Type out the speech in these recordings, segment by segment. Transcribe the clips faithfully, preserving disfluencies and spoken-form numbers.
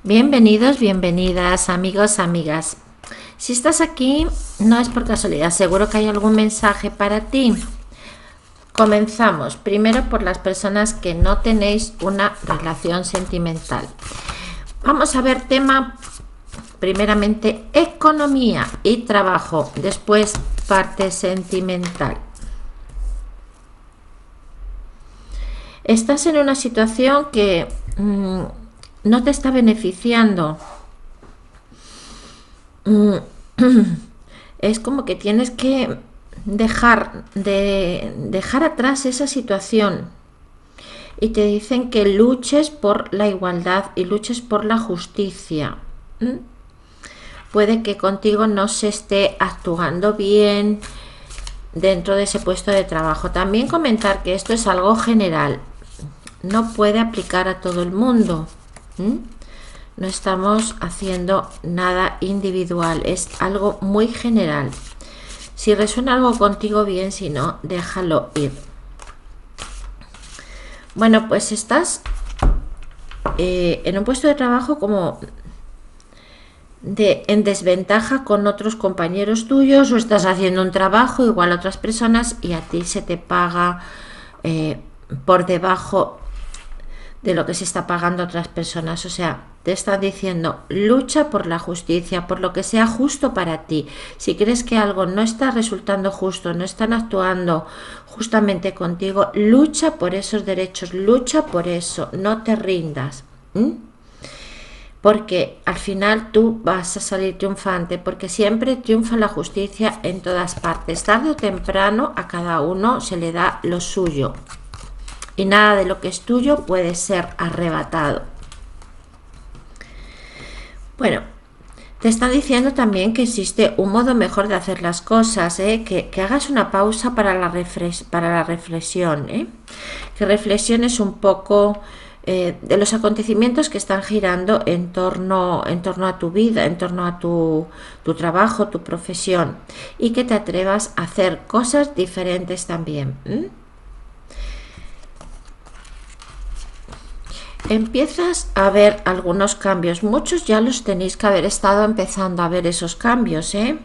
Bienvenidos, bienvenidas, amigos, amigas. Si estás aquí, no es por casualidad, seguro que hay algún mensaje para ti. Comenzamos primero por las personas que no tenéis una relación sentimental. Vamos a ver tema, primeramente, economía y trabajo, después parte sentimental. Estás en una situación que mmm, no te está beneficiando. Es como que tienes que dejar de dejar atrás esa situación y te dicen que luches por la igualdad y luches por la justicia. ¿Mm? Puede que contigo no se esté actuando bien dentro de ese puesto de trabajo. También comentar que esto es algo general, no puede aplicar a todo el mundo. ¿Mm? No estamos haciendo nada individual, es algo muy general. Si resuena algo contigo, bien, si no, déjalo ir. Bueno, pues estás eh, en un puesto de trabajo como de, en desventaja con otros compañeros tuyos, o estás haciendo un trabajo igual a otras personas y a ti se te paga eh, por debajo de lo que se está pagando a otras personas. O sea, te están diciendo, lucha por la justicia, por lo que sea justo para ti. Si crees que algo no está resultando justo, no están actuando justamente contigo, lucha por esos derechos, lucha por eso, no te rindas. ¿Mm? Porque al final tú vas a salir triunfante, porque siempre triunfa la justicia en todas partes. Tarde o temprano a cada uno se le da lo suyo. Y nada de lo que es tuyo puede ser arrebatado. Bueno, te están diciendo también que existe un modo mejor de hacer las cosas, ¿eh? que, que hagas una pausa para la, reflex, para la reflexión, ¿eh? que reflexiones un poco eh, de los acontecimientos que están girando en torno, en torno a tu vida, en torno a tu, tu trabajo, tu profesión, y que te atrevas a hacer cosas diferentes también. ¿eh? Empiezas a ver algunos cambios, muchos ya los tenéis que haber estado empezando a ver esos cambios, ¿eh?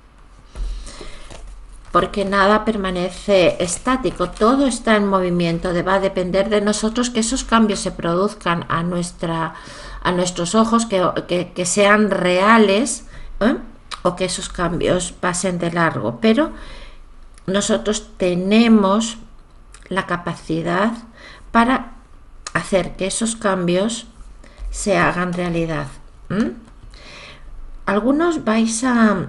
Porque nada permanece estático, todo está en movimiento, va a depender de nosotros que esos cambios se produzcan a, nuestra, a nuestros ojos, que, que, que sean reales, ¿eh? O que esos cambios pasen de largo, pero nosotros tenemos la capacidad para hacer que esos cambios se hagan realidad. ¿Mm? Algunos vais a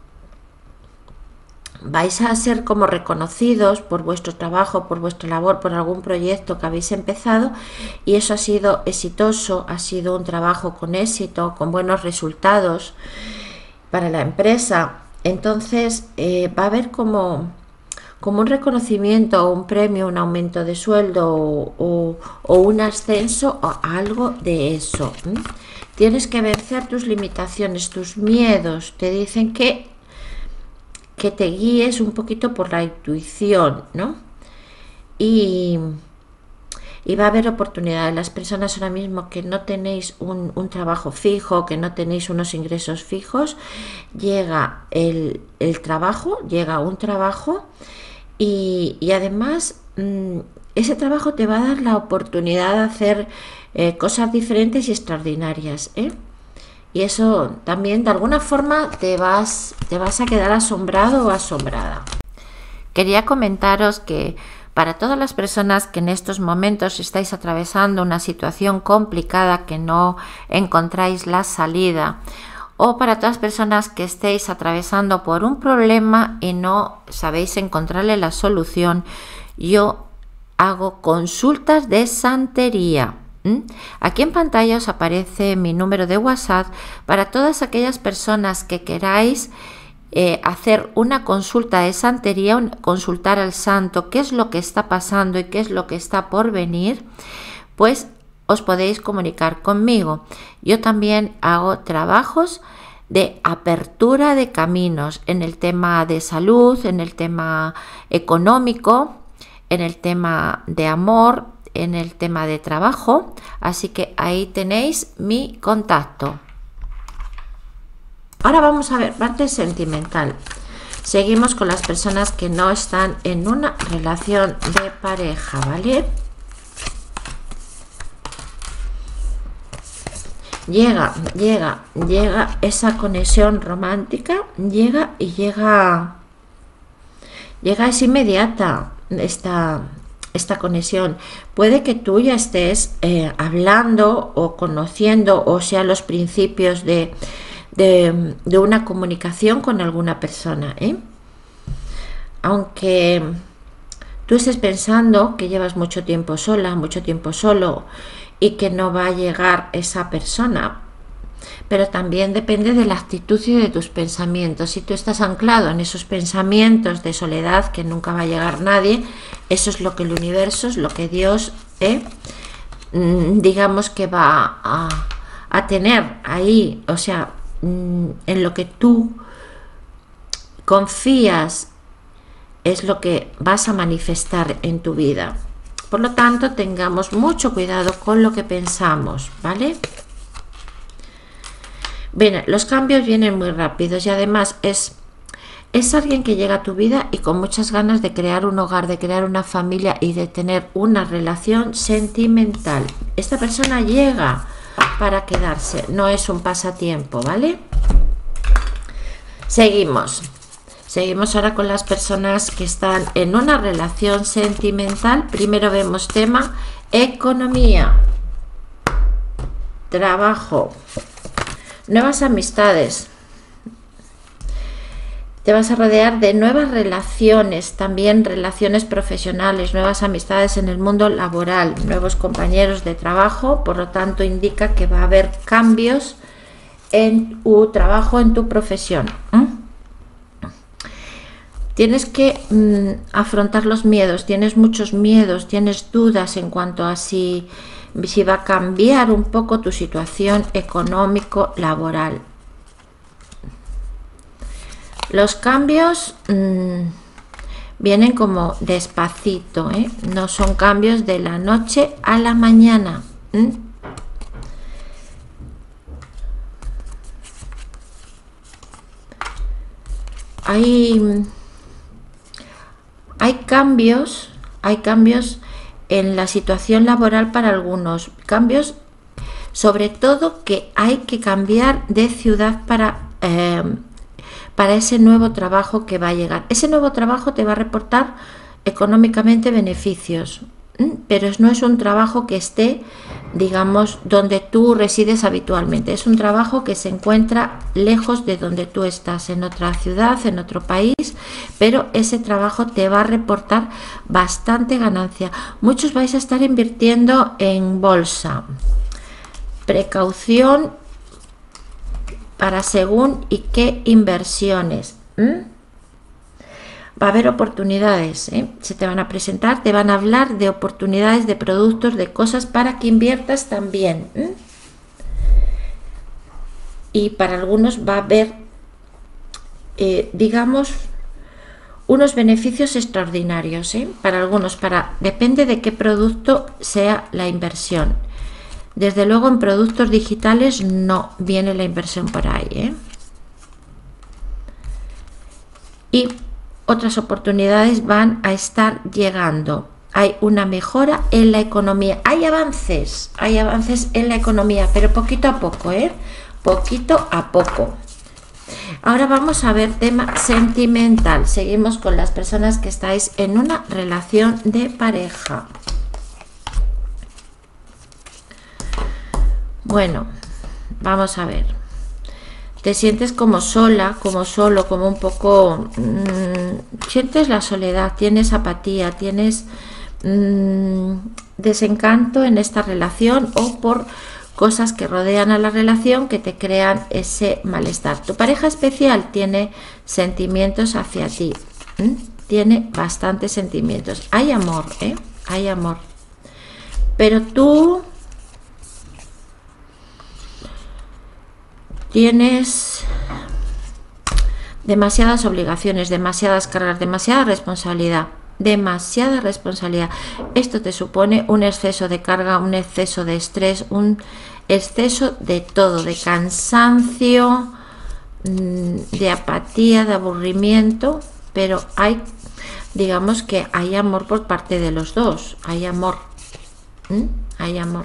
vais a ser como reconocidos por vuestro trabajo, por vuestra labor, por algún proyecto que habéis empezado, y eso ha sido exitoso, ha sido un trabajo con éxito, con buenos resultados para la empresa. Entonces eh, va a haber como como un reconocimiento, un premio, un aumento de sueldo o, o, o un ascenso o algo de eso. ¿Mm? Tienes que vencer tus limitaciones, tus miedos. Te dicen que, que te guíes un poquito por la intuición, ¿no? Y, y va a haber oportunidades. Las personas ahora mismo que no tenéis un, un trabajo fijo, que no tenéis unos ingresos fijos, llega el, el trabajo, llega un trabajo. Y, y además mmm, ese trabajo te va a dar la oportunidad de hacer eh, cosas diferentes y extraordinarias, ¿eh? Y eso también de alguna forma te vas, te vas a quedar asombrado o asombrada. Quería comentaros que para todas las personas que en estos momentos estáis atravesando una situación complicada, que no encontráis la salida, o para todas las personas que estéis atravesando por un problema y no sabéis encontrarle la solución, yo hago consultas de santería. ¿Mm? Aquí en pantalla os aparece mi número de WhatsApp para todas aquellas personas que queráis eh, hacer una consulta de santería, consultar al santo qué es lo que está pasando y qué es lo que está por venir, pues os podéis comunicar conmigo. Yo también hago trabajos de apertura de caminos en el tema de salud, en el tema económico, en el tema de amor, en el tema de trabajo, así que ahí tenéis mi contacto. Ahora vamos a ver parte sentimental. Seguimos con las personas que no están en una relación de pareja, ¿vale? Llega, llega, llega esa conexión romántica, llega y llega, llega, es inmediata esta, esta conexión. Puede que tú ya estés eh, hablando o conociendo, o sea, los principios de, de, de una comunicación con alguna persona, ¿eh? Aunque tú estés pensando que llevas mucho tiempo sola, mucho tiempo solo, y que no va a llegar esa persona, pero también depende de la actitud y de tus pensamientos. Si tú estás anclado en esos pensamientos de soledad, que nunca va a llegar nadie, eso es lo que el universo, es lo que Dios, eh, digamos que va a, a tener ahí, o sea, en lo que tú confías es lo que vas a manifestar en tu vida. Por lo tanto, tengamos mucho cuidado con lo que pensamos, ¿vale? Bien, los cambios vienen muy rápidos y además es, es alguien que llega a tu vida y con muchas ganas de crear un hogar, de crear una familia y de tener una relación sentimental. Esta persona llega para quedarse, no es un pasatiempo, ¿vale? Seguimos. Seguimos ahora con las personas que están en una relación sentimental. Primero vemos tema economía, trabajo, nuevas amistades. Te vas a rodear de nuevas relaciones, también relaciones profesionales, nuevas amistades en el mundo laboral, nuevos compañeros de trabajo. Por lo tanto, indica que va a haber cambios en tu trabajo, en tu profesión. ¿Mm? Tienes que mmm, afrontar los miedos, tienes muchos miedos, tienes dudas en cuanto a si, si va a cambiar un poco tu situación económico-laboral. Los cambios mmm, vienen como despacito, ¿eh? No son cambios de la noche a la mañana. ¿Mm? Hay... Hay cambios, hay cambios en la situación laboral para algunos, cambios sobre todo que hay que cambiar de ciudad para, eh, para ese nuevo trabajo que va a llegar. Ese nuevo trabajo te va a reportar económicamente beneficios, pero no es un trabajo que esté, digamos, donde tú resides habitualmente. Es un trabajo que se encuentra lejos de donde tú estás, en otra ciudad, en otro país, pero ese trabajo te va a reportar bastante ganancia. Muchos vais a estar invirtiendo en bolsa. Precaución para según y qué inversiones. ¿Mm? Va a haber oportunidades, ¿eh? Se te van a presentar, te van a hablar de oportunidades, de productos, de cosas para que inviertas también. ¿eh? Y para algunos va a haber, eh, digamos, unos beneficios extraordinarios. ¿eh? Para algunos, para depende de qué producto sea la inversión. Desde luego en productos digitales no viene la inversión por ahí. ¿eh? Y otras oportunidades van a estar llegando. Hay una mejora en la economía. Hay avances, hay avances en la economía, pero poquito a poco, ¿eh? Poquito a poco. Ahora vamos a ver tema sentimental. Seguimos con las personas que estáis en una relación de pareja. Bueno, vamos a ver. Te sientes como sola, como solo, como un poco... Mmm, sientes la soledad, tienes apatía, tienes mmm, desencanto en esta relación o por cosas que rodean a la relación que te crean ese malestar. Tu pareja especial tiene sentimientos hacia ti, ¿eh? Tiene bastantes sentimientos. Hay amor, ¿eh? Hay amor. Pero tú... tienes demasiadas obligaciones, demasiadas cargas, demasiada responsabilidad. demasiada responsabilidad. Esto te supone un exceso de carga, un exceso de estrés, un exceso de todo, de cansancio, de apatía, de aburrimiento, pero hay, digamos que hay amor por parte de los dos, hay amor, ¿Mm? hay amor.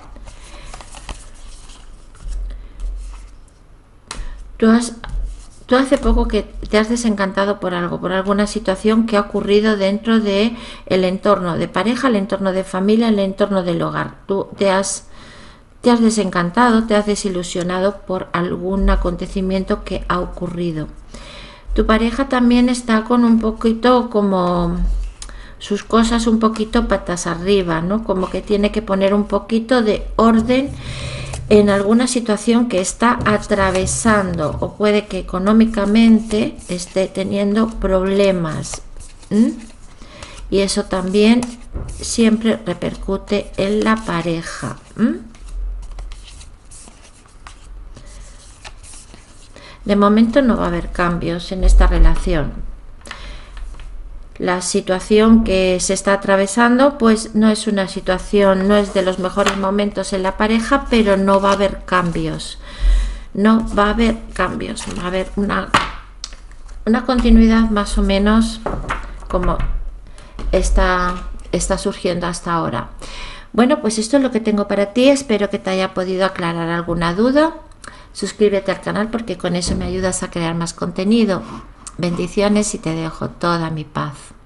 Tú has Tú hace poco que te has desencantado por algo, por alguna situación que ha ocurrido dentro de el entorno de pareja, el entorno de familia, el entorno del hogar. Tú te has, te has desencantado, te has desilusionado por algún acontecimiento que ha ocurrido. Tu pareja también está con un poquito como sus cosas un poquito patas arriba, ¿no? Como que tiene que poner un poquito de orden en alguna situación que está atravesando, o puede que económicamente esté teniendo problemas. ¿Mm? Y eso también siempre repercute en la pareja. ¿Mm? De momento no va a haber cambios en esta relación. La situación que se está atravesando pues no es una situación, no es de los mejores momentos en la pareja, pero no va a haber cambios. No va a haber cambios, va a haber una, una continuidad más o menos como está, está surgiendo hasta ahora. Bueno, pues esto es lo que tengo para ti. Espero que te haya podido aclarar alguna duda. Suscríbete al canal porque con eso me ayudas a crear más contenido. Bendiciones y te dejo toda mi paz.